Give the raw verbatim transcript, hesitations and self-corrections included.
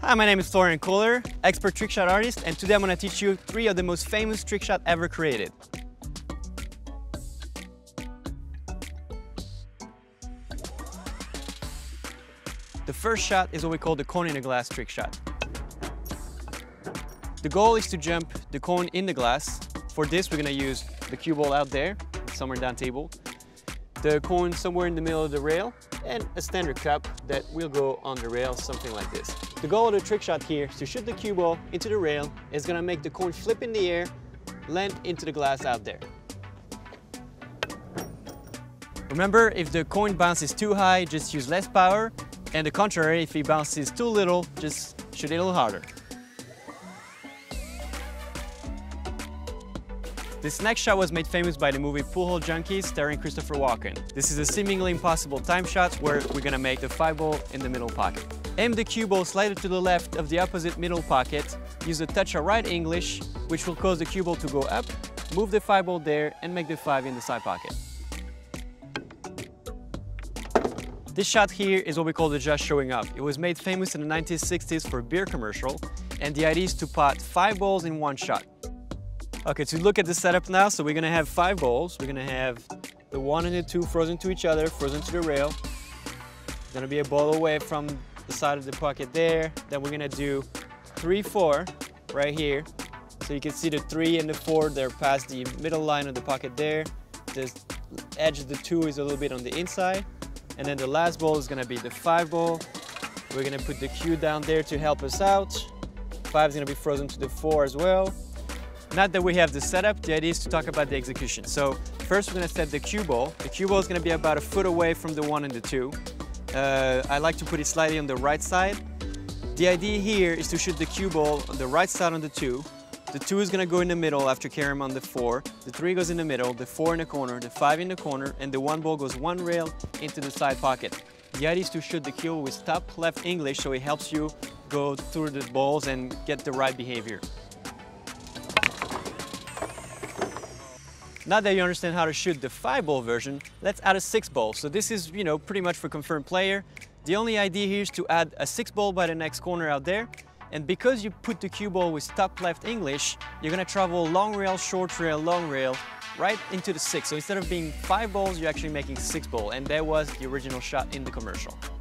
Hi, my name is Florian Kohler, expert trickshot artist, and today I'm going to teach you three of the most famous trickshot ever created. The first shot is what we call the coin in the glass trickshot. The goal is to jump the coin in the glass. For this, we're going to use the cue ball out there, somewhere down table, the coin somewhere in the middle of the rail, and a standard cup that will go on the rail, something like this. The goal of the trick shot here is to shoot the cue ball into the rail. It's going to make the coin flip in the air, land into the glass out there. Remember, if the coin bounces too high, just use less power, and the contrary, if it bounces too little, just shoot it a little harder. This next shot was made famous by the movie Pool Hall Junkies starring Christopher Walken. This is a seemingly impossible time shot where we're gonna make the five ball in the middle pocket. Aim the cue ball slightly to the left of the opposite middle pocket. Use a touch of right English, which will cause the cue ball to go up. Move the five ball there and make the five in the side pocket. This shot here is what we call the just showing up. It was made famous in the nineteen sixties for a beer commercial, and the idea is to pot five balls in one shot. Okay, to look at the setup now, so we're gonna have five balls. We're gonna have the one and the two frozen to each other, frozen to the rail. Gonna be a ball away from the side of the pocket there. Then we're gonna do three, four right here. So you can see the three and the four, they're past the middle line of the pocket there. The edge of the two is a little bit on the inside. And then the last ball is gonna be the five ball. We're gonna put the cue down there to help us out. Five is gonna be frozen to the four as well. Now that we have the setup, the idea is to talk about the execution. So first we're gonna set the cue ball. The cue ball is gonna be about a foot away from the one and the two. Uh, I like to put it slightly on the right side. The idea here is to shoot the cue ball on the right side on the two. The two is gonna go in the middle after carrying on the four. The three goes in the middle, the four in the corner, the five in the corner, and the one ball goes one rail into the side pocket. The idea is to shoot the cue ball with top left English, so it helps you go through the balls and get the right behavior. Now that you understand how to shoot the five ball version, let's add a six ball. So this is, you know, pretty much for confirmed player. The only idea here is to add a six ball by the next corner out there. And because you put the cue ball with top left English, you're gonna travel long rail, short rail, long rail, right into the six. So instead of being five balls, you're actually making six ball. And that was the original shot in the commercial.